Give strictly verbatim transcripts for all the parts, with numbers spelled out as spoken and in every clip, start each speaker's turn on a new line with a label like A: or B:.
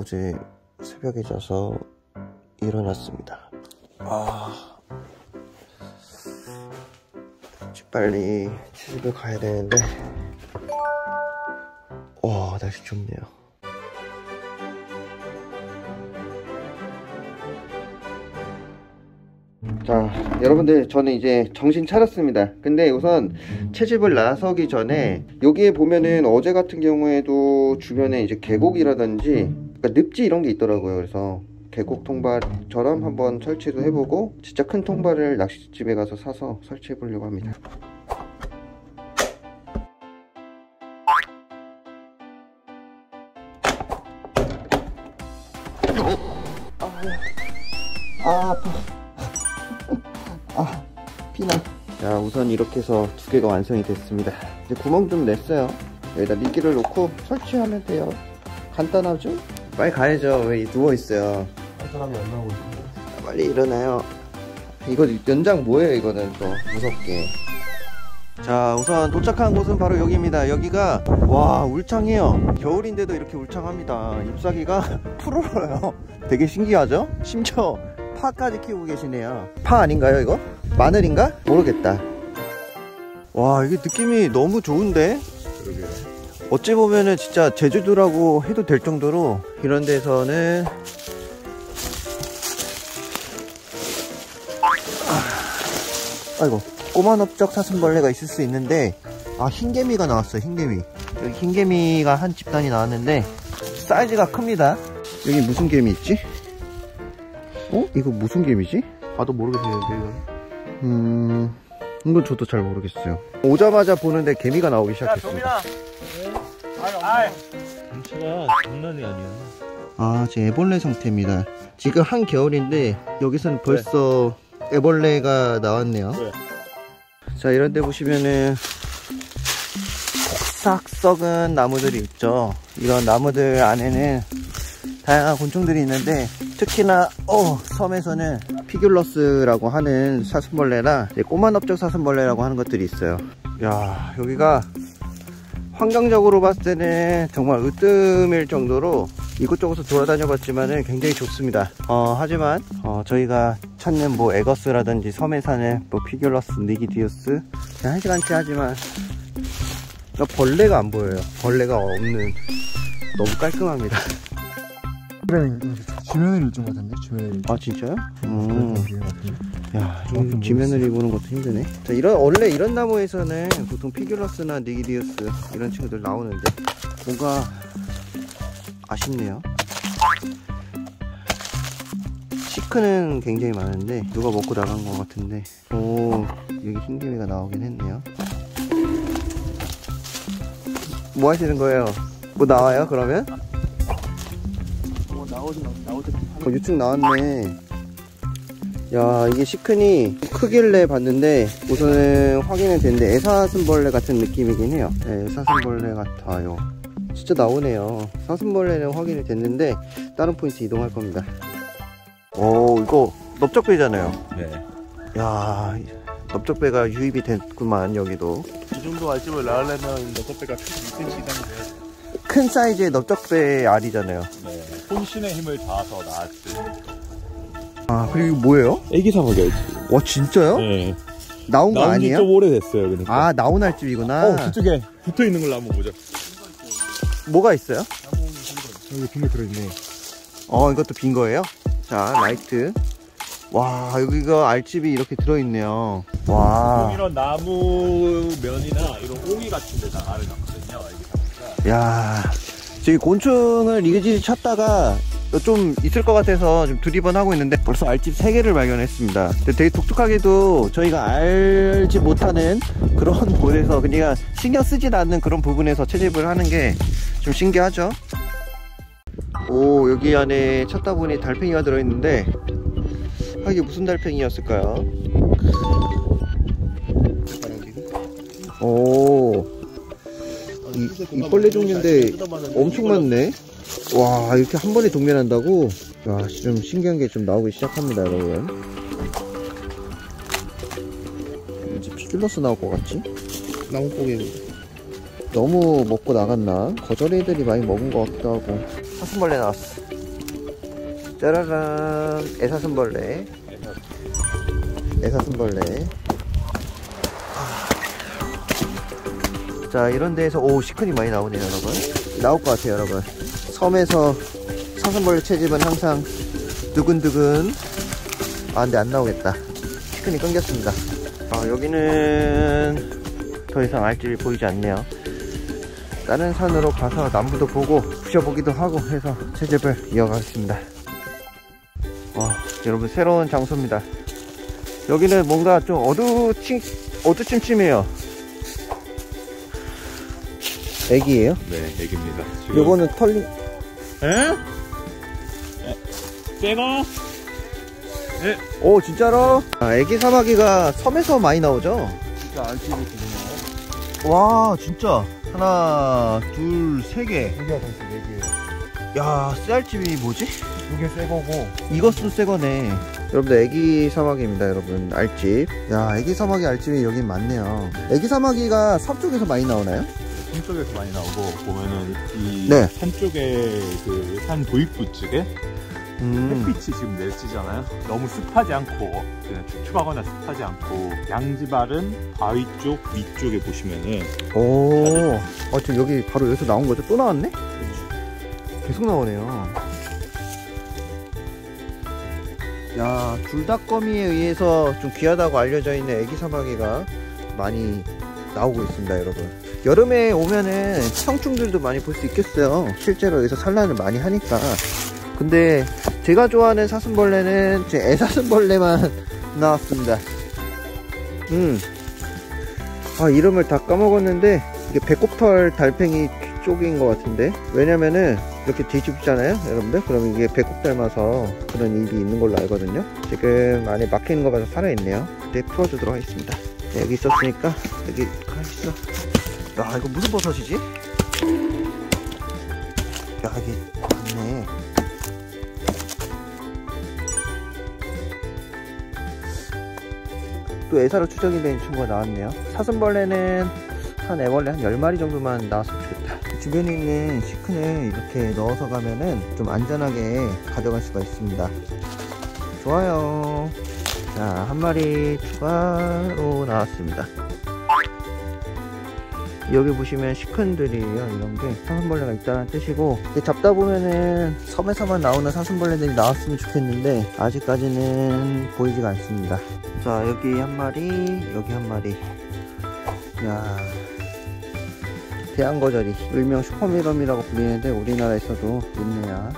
A: 어제 새벽에 자서 일어났습니다. 아, 빨리 집에 가야 되는데. 와, 날씨 좋네요. 자, 여러분들, 저는 이제 정신 차렸습니다. 근데 우선 채집을 나서기 전에 여기에 보면은 어제 같은 경우에도 주변에 이제 계곡이라든지 그러니까 늪지 이런 게 있더라고요. 그래서 계곡 통발처럼 한번 설치도 해보고 진짜 큰 통발을 낚시집에 가서 사서 설치해 보려고 합니다. 아, 아파. 아, 피나. 자, 우선 이렇게 해서 두 개가 완성이 됐습니다. 이제 구멍 좀 냈어요. 여기다 미끼를 놓고 설치하면 돼요. 간단하죠? 빨리 가야죠. 왜 누워있어요?
B: 한 사람이 안 나오고 있습니다.
A: 빨리 일어나요. 이거 연장 뭐예요? 이거는 또 무섭게. 자, 우선 도착한 곳은 바로 여기입니다. 여기가 와, 울창해요. 겨울인데도 이렇게 울창합니다. 잎사귀가 푸르러요. 되게 신기하죠? 심지어 파까지 키우고 계시네요. 파 아닌가요 이거? 마늘인가? 모르겠다. 와, 이게 느낌이 너무 좋은데?
B: 그러게요.
A: 어찌 보면은 진짜 제주도라고 해도 될 정도로 이런 데서는 아이고, 꼬마넓적 사슴벌레가 있을 수 있는데, 아, 흰개미가 나왔어요. 흰개미. 여기 흰개미가 한 집단이 나왔는데 사이즈가 큽니다. 여기 무슨 개미 있지? 어? 이거 무슨 개미지?
B: 봐도 모르겠는데 이거.
A: 음... 이건 저도 잘 모르겠어요. 오자마자 보는데 개미가 나오기 시작했습니다.
B: 야, 아이, 경치가 장난이 아니야.
A: 아, 지금 애벌레 상태입니다. 지금 한겨울인데 여기서는 벌써 네. 애벌레가 나왔네요. 네. 자, 이런 데 보시면은 싹 썩은 나무들이 있죠. 이런 나무들 안에는 다양한 곤충들이 있는데, 특히나 어, 섬에서는 피귤러스라고 하는 사슴벌레나 꼬마넓적 사슴벌레라고 하는 것들이 있어요. 야, 여기가 환경적으로 봤을 때는 정말 으뜸일 정도로 이곳저곳을 돌아다녀 봤지만은 굉장히 좋습니다. 어, 하지만 어, 저희가 찾는 뭐 에거스라든지 섬에 사는 뭐 피귤러스, 니기디우스 그냥 한 시간치 하지만 벌레가 안 보여요. 벌레가 없는, 너무 깔끔합니다.
B: 지면을 입은 것 같은데? 지면을 입은.
A: 아, 진짜요? 음. 야, 좀 지면을 입는 것도 힘드네. 자, 이런, 원래 이런 나무에서는 보통 피귤러스나 니기디우스 이런 친구들 나오는데 뭔가 아쉽네요. 시크는 굉장히 많은데 누가 먹고 나간 것 같은데. 오, 여기 흰개미가 나오긴 했네요. 뭐 하시는 거예요? 뭐 나와요 그러면?
B: 뭐 나오진 나오진.
A: 어, 유축 나왔네. 야, 이게 시큰이 크길래 봤는데 우선은 확인은 됐는데 애사슴벌레 같은 느낌이긴 해요. 네, 애사슴벌레 같아요. 진짜 나오네요. 사슴벌레는 확인이 됐는데 다른 포인트 이동할 겁니다. 오, 이거 넓적배잖아요.
B: 네.
A: 야, 넓적배가 유입이 됐구만. 여기도
B: 이 정도 알집을 낳으려면 넓적배가 이 센티미터 이상이 돼야지.
A: 큰 사이즈의 넓적배 알이잖아요.
B: 네. 혼신의 힘을 다해서 낳았지.
A: 아, 그리고 이거 뭐예요?
B: 애기 사막이야.
A: 와, 진짜요?
B: 네.
A: 나온 거 아니에요?
B: 좀 오래됐어요. 그러니까.
A: 아, 나온 알집이구나.
B: 어, 저쪽에 붙어 있는 걸로 한번 보자.
A: 뭐가 있어요?
B: 여기 빈거 들어있네.
A: 어, 이것도 빈 거예요? 자, 라이트. 와, 여기가 알집이 이렇게 들어있네요. 와.
B: 이런 나무 면이나 이런 옹이 같은 데다 알을 낳거든요.
A: 야, 저기 곤충을 이리저리 찾다가 좀 있을 것 같아서 좀 두리번 하고 있는데 벌써 알집 세 개를 발견했습니다. 근데 되게 독특하게도 저희가 알지 못하는 그런 곳에서 그냥 신경 쓰지 않는 그런 부분에서 채집을 하는 게 좀 신기하죠? 오, 여기 안에 찾다 보니 달팽이가 들어있는데, 아, 이게 무슨 달팽이였을까요? 오, 이, 이벌레 종류인데 엄청 많네. 와, 이렇게 한 번에 동면한다고? 와, 좀 신기한 게 좀 나오기 시작합니다, 여러분. 이제 피귤러스 나올 것 같지? 나온 고개 너무 먹고 나갔나? 거저리들이 많이 먹은 것 같기도 하고. 사슴벌레 나왔어. 짜라란, 애사슴벌레. 애사슴벌레. 자, 이런 데에서 오 시큰이 많이 나오네요 여러분. 나올 것 같아요 여러분. 섬에서 사슴벌레 채집은 항상 두근두근. 아 근데 안 나오겠다. 시큰이 끊겼습니다. 아, 여기는 더 이상 알집이 보이지 않네요. 다른 산으로 가서 나무도 보고 부셔보기도 하고 해서 채집을 이어가겠습니다. 와, 여러분 새로운 장소입니다. 여기는 뭔가 좀 어두침, 어두침침해요. 애기예요?
B: 네, 애기입니다. 지금...
A: 요거는 털린...
B: 에? 새거? 예.
A: 오, 진짜로? 아, 애기 사마귀가 섬에서 많이 나오죠?
B: 진짜 알집이 되네요.
A: 와, 진짜. 하나, 둘, 세 개.
B: 여기가 벌써 네 개예요.
A: 야, 쇠알집이 뭐지?
B: 이게 새 거고.
A: 이것도 새 거네. 여러분들, 애기 사마귀입니다, 여러분. 알집. 야, 애기 사마귀 알집이 여긴 많네요. 애기 사마귀가 섬 쪽에서 많이 나오나요?
B: 섬 쪽에서 많이 나오고, 보면은 이
A: 네.
B: 산 쪽에 그 산 도입부 쪽에
A: 음.
B: 햇빛이 지금 내리잖아요. 너무 습하지 않고 그냥 축축하거나 습하지 않고 양지발은 바위 쪽 위쪽에 보시면은
A: 오. 아, 지금 여기 바로 여기서 나온 거죠? 또 나왔네? 계속 나오네요. 야, 줄닭거미에 의해서 좀 귀하다고 알려져 있는 애기 사마귀가 많이 나오고 있습니다, 여러분. 여름에 오면은 성충들도 많이 볼 수 있겠어요. 실제로 여기서 산란을 많이 하니까. 근데 제가 좋아하는 사슴벌레는 제 애사슴벌레만 나왔습니다. 음. 아, 이름을 다 까먹었는데 이게 배꼽털 달팽이 쪽인 것 같은데, 왜냐면은 이렇게 뒤집잖아요 여러분들. 그럼 이게 배꼽 닮아서 그런 입이 있는 걸로 알거든요. 지금 안에 막혀있는 거 봐서 살아있네요. 그때 풀어주도록 하겠습니다. 네, 여기 있었으니까 여기 가있어. 야, 이거 무슨 버섯이지? 야, 이게 맞네. 또 애사로 추정이 된 친구가 나왔네요. 사슴벌레는 한 애벌레 한 열 마리 정도만 나왔으면 좋겠다. 주변에 있는 시큰을 이렇게 넣어서 가면은 좀 안전하게 가져갈 수가 있습니다. 좋아요. 자, 한 마리 추가로 나왔습니다. 여기 보시면 시큰들이에요. 이런게 사슴벌레가 있다는 뜻이고, 잡다 보면은 섬에서만 나오는 사슴벌레들이 나왔으면 좋겠는데 아직까지는 보이지가 않습니다. 자, 여기 한 마리, 여기 한 마리. 야, 대한거저리, 일명 슈퍼미럼이라고 불리는데 우리나라에서도 있네요.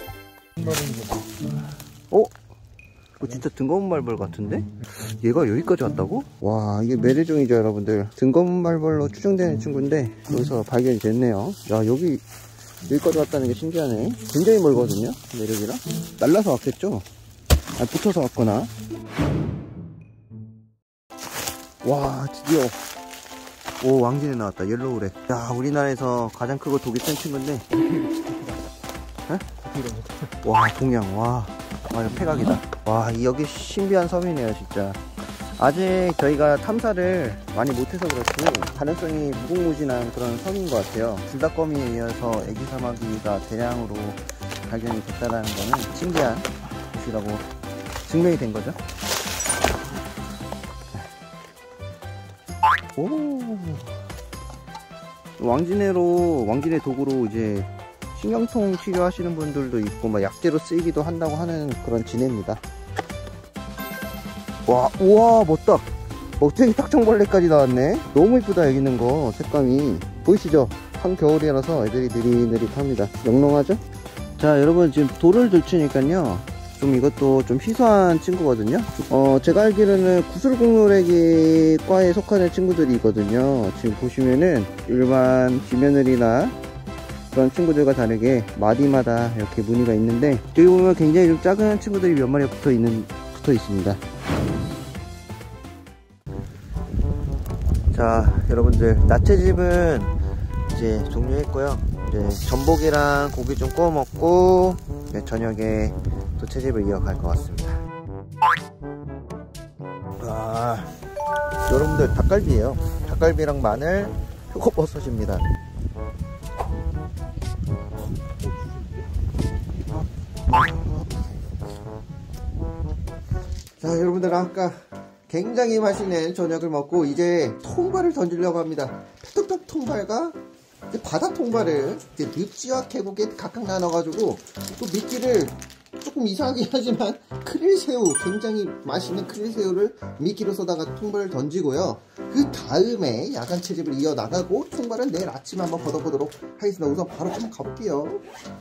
A: 어? 이거 진짜 등검말벌 같은데? 얘가 여기까지 왔다고? 와, 이게 매래종이죠 여러분들. 등검말벌로 추정되는 친구인데 여기서 발견이 됐네요. 야, 여기 여기까지 왔다는 게 신기하네. 굉장히 멀거든요 매력이랑. 날라서 왔겠죠? 아, 붙어서 왔거나. 와, 드디어 오, 왕진에 나왔다. 옐로우랩. 야, 우리나라에서 가장 크고 독이 센 친구인데. 에? 와, 동양. 와, 와, 폐각이다. 와, 여기 신비한 섬이네요 진짜. 아직 저희가 탐사를 많이 못해서 그렇고 가능성이 무궁무진한 그런 섬인 것 같아요. 줄닭거미에 이어서 애기 사마귀가 대량으로 발견이 됐다는 거는 신기한 곳이라고 증명이 된 거죠. 오, 왕진해로, 왕진해 도구로 이제 신경통 치료하시는 분들도 있고, 막 약재로 쓰이기도 한다고 하는 그런 진해입니다. 와, 우와, 멋다. 멋쟁이 탁청벌레까지 나왔네. 너무 이쁘다, 여기 있는 거. 색감이 보이시죠? 한겨울이라서 애들이 느릿느릿합니다. 영롱하죠? 자, 여러분, 지금 돌을 들추니까요, 좀 이것도 좀 희소한 친구거든요. 어, 제가 알기로는 구슬공놀래기 과에 속하는 친구들이 있거든요. 지금 보시면은 일반 지며느리나 그런 친구들과 다르게 마디마다 이렇게 무늬가 있는데, 여기 보면 굉장히 좀 작은 친구들이 몇 마리가 붙어 있는 붙어 있습니다. 자, 여러분들, 나채집은 이제 종료했고요. 이제 전복이랑 고기 좀 구워 먹고 저녁에 또 채집을 이어갈 것 같습니다. 아, 여러분들, 닭갈비예요. 닭갈비랑 마늘, 표고버섯입니다. 자, 여러분들 아까 굉장히 맛있는 저녁을 먹고 이제 통발을 던지려고 합니다. 페톡톡 통발과 이제 바다 통발을 이제 늪지와 계곡에 각각 나눠가지고 또 미끼를 조금 이상하긴 하지만 크릴새우, 굉장히 맛있는 크릴새우를 미끼로 쏘다가 통발을 던지고요. 그 다음에 야간 채집을 이어나가고 통발은 내일 아침에 한번 걷어보도록 하겠습니다. 우선 바로 좀 가볼게요.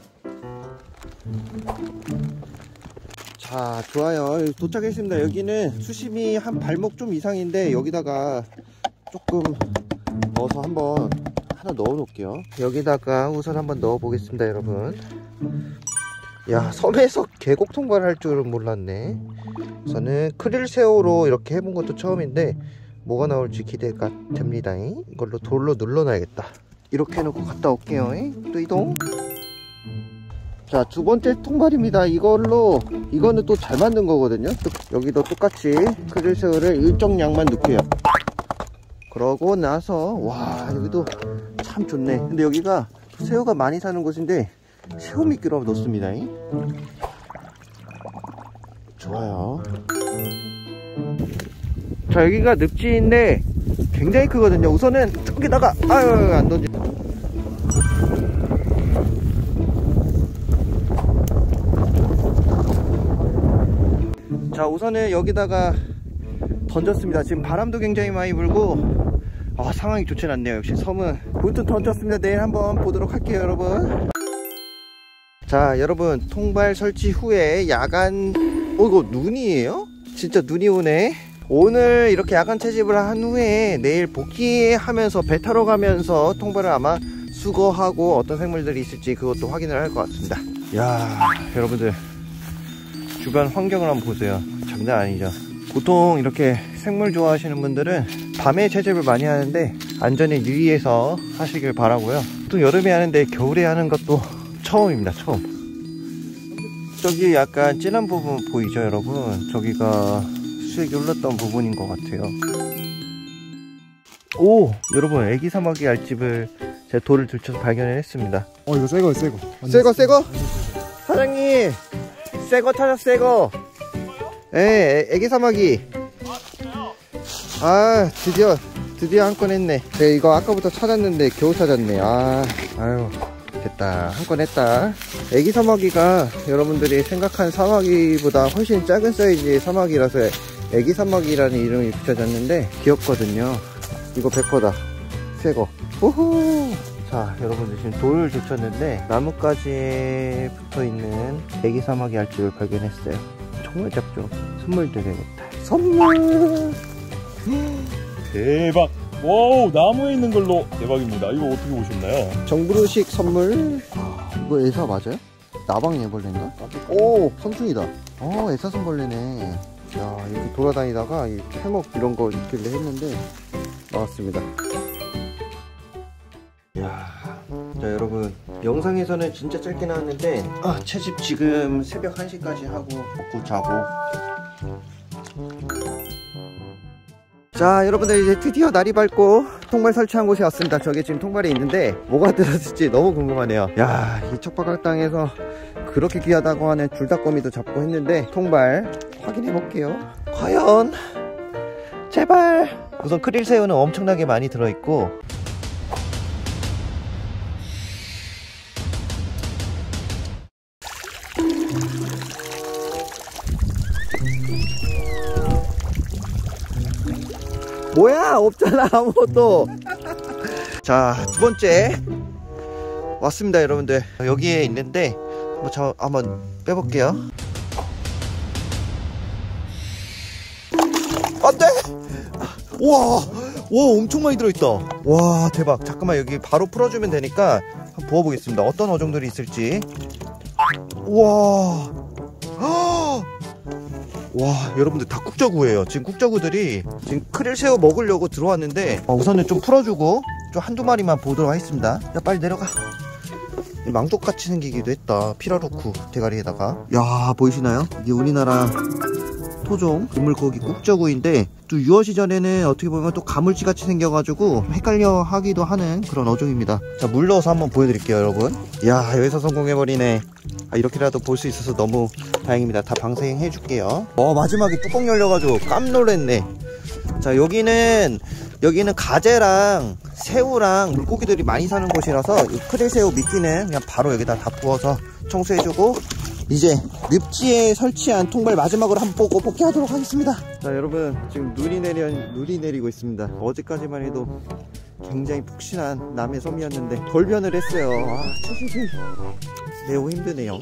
A: 자, 좋아요. 도착했습니다. 여기는 수심이 한 발목 좀 이상인데 여기다가 조금 넣어서 한번 하나 넣어 놓을게요. 여기다가 우선 한번 넣어 보겠습니다, 여러분. 야, 섬에서 계곡 통발을 할 줄은 몰랐네. 저는 크릴새우로 이렇게 해본 것도 처음인데 뭐가 나올지 기대가 됩니다. 이걸로 돌로 눌러놔야겠다. 이렇게 해놓고 갔다 올게요. 또 이동. 자, 두 번째 통발입니다. 이걸로, 이거는 또 잘 만든 거거든요. 또 여기도 똑같이 크릴새우를 일정량만 넣게요. 그러고 나서, 와, 여기도 참 좋네. 근데 여기가 새우가 많이 사는 곳인데 새우 미끼로 넣습니다. 좋아요. 자, 여기가 늪지인데 굉장히 크거든요. 우선은 저기다가, 아유, 안 던지. 자, 우선은 여기다가 던졌습니다. 지금 바람도 굉장히 많이 불고 아, 상황이 좋진 않네요. 역시 섬은. 아무튼 던졌습니다. 내일 한번 보도록 할게요, 여러분. 자, 여러분, 통발 설치 후에 야간, 어, 이거 눈이에요? 진짜 눈이 오네. 오늘 이렇게 야간 채집을 한 후에 내일 복귀하면서 배 타러 가면서 통발을 아마 수거하고 어떤 생물들이 있을지 그것도 확인을 할 것 같습니다. 야, 여러분들 주변 환경을 한번 보세요. 장난 아니죠. 보통 이렇게 생물 좋아하시는 분들은 밤에 채집을 많이 하는데 안전에 유의해서 하시길 바라고요. 보통 여름에 하는데 겨울에 하는 것도 처음입니다. 처음. 저기 약간 진한 부분 보이죠, 여러분? 저기가 수액이 흘렀던 부분인 것 같아요. 오, 여러분, 애기 사마귀 알집을 제가 돌을 들쳐서 발견을 했습니다.
C: 어, 이거 새거 새거
A: 새거 새거? 사장님, 새거 찾았어. 새거. 예, 애기 사마귀. 아, 드디어 드디어 한 건 했네. 네, 이거 아까부터 찾았는데 겨우 찾았네. 아, 아유, 됐다. 한 건 했다. 애기 사마귀가 여러분들이 생각한 사마귀보다 훨씬 작은 사이즈의 사마귀라서 애기 사마귀라는 이름이 붙여졌는데 귀엽거든요. 이거 백 퍼센트다. 새거. 호호. 자, 여러분들 지금 돌을 들쳤는데 나뭇가지에 붙어있는 애기 사마귀 알집을 발견했어요. 정말 작죠? 선물 드려야겠다. 선물!
B: 대박! 와우, 나무에 있는 걸로 대박입니다. 이거 어떻게 보셨나요?
A: 정부르식 선물. 이거 애사 맞아요? 나방 애벌레인가? 오, 선충이다. 어, 애사선벌레네. 야, 이렇게 돌아다니다가 이 해먹 이런 거 있길래 했는데 나왔습니다. 야, 자, 여러분, 영상에서는 진짜 짧게 나왔는데 아, 채집 지금 새벽 한 시까지 하고 먹고 자고. 자, 여러분들 이제 드디어 날이 밝고 통발 설치한 곳에 왔습니다. 저기 지금 통발이 있는데 뭐가 들었을지 너무 궁금하네요. 야, 이 척박한 땅에서 그렇게 귀하다고 하는 줄닭거미도 잡고 했는데 통발 확인해 볼게요. 과연? 제발. 우선 크릴새우는 엄청나게 많이 들어있고 뭐야, 없잖아 아무것도. 자, 두 번째 왔습니다, 여러분들. 여기에 있는데 한번 저 한번 빼볼게요. 안돼. 우와, 와, 엄청 많이 들어있다. 와, 대박. 잠깐만, 여기 바로 풀어주면 되니까 한번 부어보겠습니다. 어떤 어종들이 있을지. 우와. 와, 여러분들 다 국저구예요. 지금 국저구들이 지금 크릴새우 먹으려고 들어왔는데 어, 우선은 좀 풀어주고 좀 한두 마리만 보도록 하겠습니다. 야, 빨리 내려가. 망토같이 생기기도 했다. 피라루쿠 대가리에다가. 야, 보이시나요? 이게 우리나라 토종 그물고기 꾹저구인데 또 유어 시절에는 어떻게 보면 또 가물치 같이 생겨가지고 헷갈려 하기도 하는 그런 어종입니다. 자, 물 넣어서 한번 보여드릴게요, 여러분. 이야, 여기서 성공해버리네. 아, 이렇게라도 볼 수 있어서 너무 다행입니다. 다 방생해줄게요. 어, 마지막에 뚜껑 열려가지고 깜놀했네. 자, 여기는 여기는 가재랑 새우랑 물고기들이 많이 사는 곳이라서 이 크릴새우 미끼는 그냥 바로 여기다 다 부어서 청소해주고, 이제 늪지에 설치한 통발 마지막으로 한번 보고 복귀하도록 하겠습니다. 자, 여러분, 지금 눈이 내려 눈이 내리고 있습니다. 어제까지만 해도 굉장히 푹신한 남해 섬이었는데 돌변을 했어요. 아, 차시기 매우 힘드네요.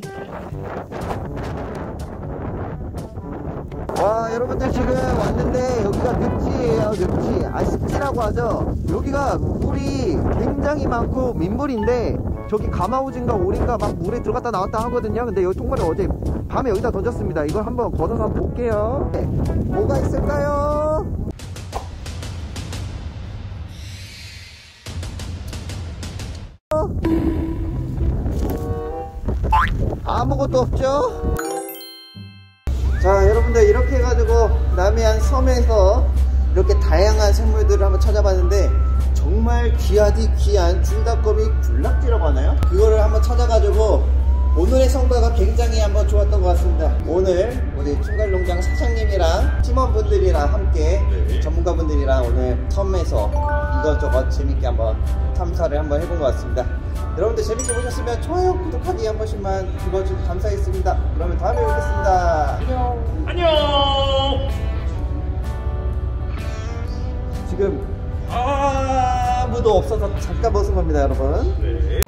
A: 와, 여러분들 지금 왔는데 여기가 늪지예요. 늪지. 아, 습지라고 하죠. 여기가 물이 굉장히 많고 민물인데 저기 가마우진가 오린가 막 물에 들어갔다 나왔다 하거든요. 근데 여기 통발을 어제 밤에 여기다 던졌습니다. 이걸 한번 걷어서 한번 볼게요. 네, 뭐가 있을까요? 아무것도 없죠? 자, 여러분들, 이렇게 해가지고 남해안 섬에서 이렇게 다양한 생물들을 한번 찾아봤는데 정말 귀하디 귀한 줄닭거미 굴락지라고 하나요? 그거를 한번 찾아가지고 오늘의 성과가 굉장히 한번 좋았던 것 같습니다. 오늘 우리 충갈농장 사장님이랑 팀원분들이랑 함께 네. 전문가분들이랑 오늘 섬에서 이것저것 재밌게 한번 탐사를 한번 해본 것 같습니다. 여러분들 재밌게 보셨으면 좋아요, 구독하기 한 번씩만 눌러주셔서 감사하겠습니다. 그러면 다음에 뵙겠습니다. 안녕.
B: 안녕.
A: 지금 아무도 없어서 잠깐 벗은 겁니다, 여러분.
B: 네.